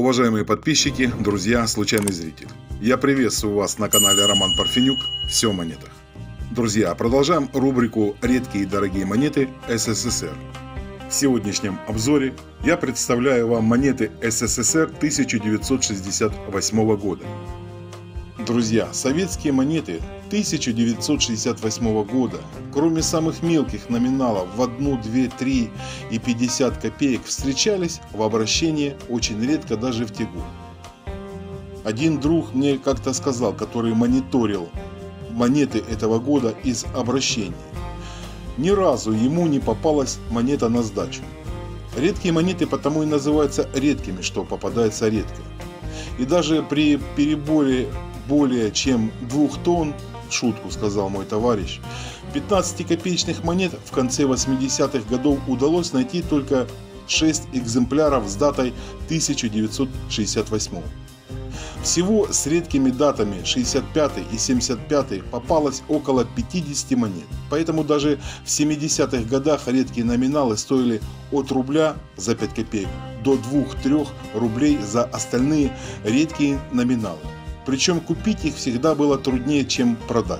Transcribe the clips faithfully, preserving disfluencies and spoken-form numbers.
Уважаемые подписчики, друзья, случайный зритель. Я приветствую вас на канале Роман Парфенюк «Все о монетах». Друзья, продолжаем рубрику «Редкие и дорогие монеты СССР». В сегодняшнем обзоре я представляю вам монеты СССР тысяча девятьсот шестьдесят восьмого года. Друзья, советские монеты тысяча девятьсот шестьдесят восьмого года, кроме самых мелких номиналов в одну, две, три и пятьдесят копеек, встречались в обращении очень редко даже в те годы. Один друг мне как-то сказал, который мониторил монеты этого года из обращений, ни разу ему не попалась монета на сдачу. Редкие монеты потому и называются редкими, что попадается редко. И даже при переборе более чем двух тонн, в шутку сказал мой товарищ, пятнадцатикопеечных монет в конце восьмидесятых годов удалось найти только шесть экземпляров с датой тысяча девятьсот шестьдесят восьмого. Всего с редкими датами шестьдесят пятый и семьдесят пятый попалось около пятидесяти монет, поэтому даже в семидесятых годах редкие номиналы стоили от рубля за пять копеек до двух-трёх рублей за остальные редкие номиналы. Причем купить их всегда было труднее, чем продать.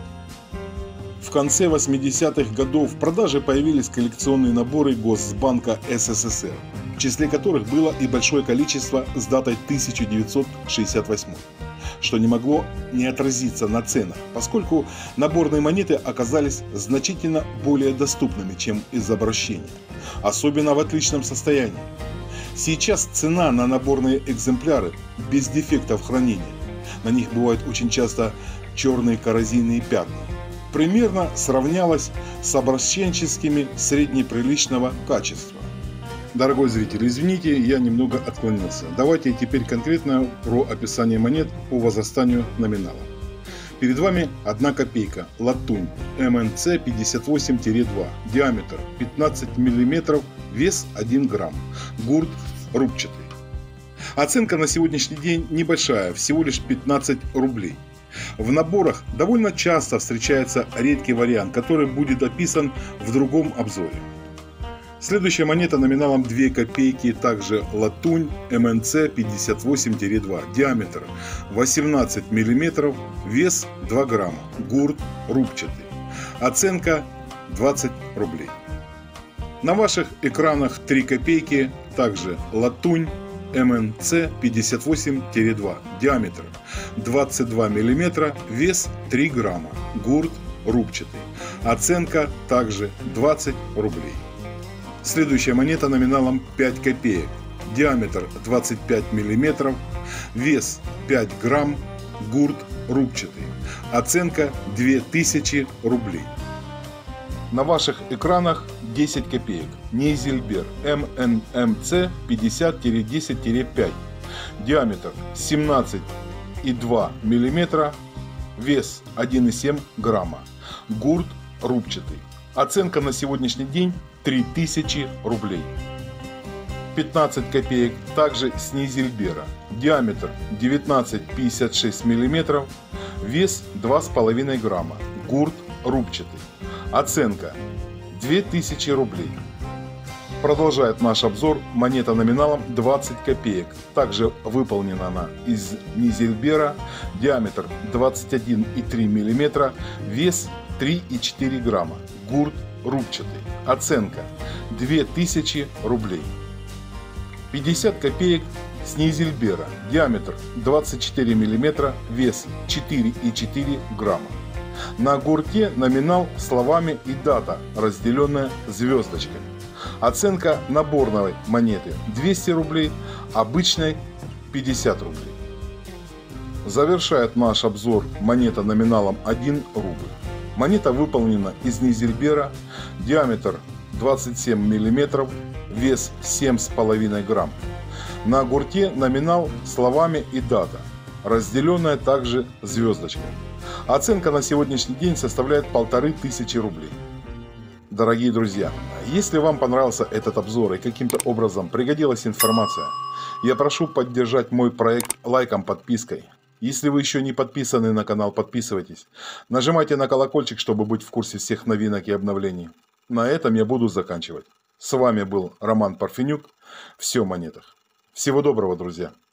В конце восьмидесятых годов в продаже появились коллекционные наборы Госбанка СССР, в числе которых было и большое количество с датой тысяча девятьсот шестьдесят восьмой, что не могло не отразиться на ценах, поскольку наборные монеты оказались значительно более доступными, чем из обращения, особенно в отличном состоянии. Сейчас цена на наборные экземпляры без дефектов хранения, на них бывают очень часто черные коррозийные пятна, примерно сравнялась с обращенческими среднеприличного качества. Дорогой зритель, извините, я немного отклонился. Давайте теперь конкретно про описание монет по возрастанию номинала. Перед вами одна копейка, латунь, эм эн цэ пятьдесят восемь два, диаметр пятнадцать миллиметров, вес один грамм, гурт рубчатый. Оценка на сегодняшний день небольшая, всего лишь пятнадцать рублей. В наборах довольно часто встречается редкий вариант, который будет описан в другом обзоре. Следующая монета номиналом две копейки, также латунь, эм эн цэ пятьдесят восемь два, диаметр восемнадцать миллиметров, вес два грамма, гурт рубчатый. Оценка двадцать рублей. На ваших экранах три копейки, также латунь, эм эн цэ пятьдесят восемь два, диаметр двадцать два миллиметра, вес три грамма, гурт рубчатый. Оценка также двадцать рублей. Следующая монета номиналом пять копеек, диаметр двадцать пять миллиметров, вес пять грамм, гурт рубчатый. Оценка две тысячи рублей. На ваших экранах десять копеек, Нейзильбер, эм эн эм цэ пятьдесят десять пять, диаметр семнадцать и два миллиметра, вес один и семь грамма, гурт рубчатый. Оценка на сегодняшний день три тысячи рублей. пятнадцать копеек, также с Нейзильбера, диаметр девятнадцать и пятьдесят шесть миллиметров, вес два с половиной грамма, гурт рубчатый. Оценка две тысячи рублей. Продолжает наш обзор монета номиналом двадцать копеек. Также выполнена она из Нейзильбера, диаметр двадцать один и три миллиметра, вес три и четыре грамма, гурт рубчатый. Оценка две тысячи рублей. пятьдесят копеек с Нейзильбера, диаметр двадцать четыре миллиметра, вес четыре и четыре грамма. На гурте номинал словами и дата, разделенная звездочками. Оценка наборной монеты двести рублей, обычной пятьдесят рублей. Завершает наш обзор монета номиналом один рубль. Монета выполнена из Нейзильбера, диаметр двадцать семь миллиметров, вес семь с половиной грамм. На гурте номинал словами и дата, разделенная также звездочкой. Оценка на сегодняшний день составляет полторы тысячи рублей. Дорогие друзья, если вам понравился этот обзор и каким-то образом пригодилась информация, я прошу поддержать мой проект лайком, подпиской. Если вы еще не подписаны на канал, подписывайтесь. Нажимайте на колокольчик, чтобы быть в курсе всех новинок и обновлений. На этом я буду заканчивать. С вами был Роман Парфенюк. Все о монетах. Всего доброго, друзья!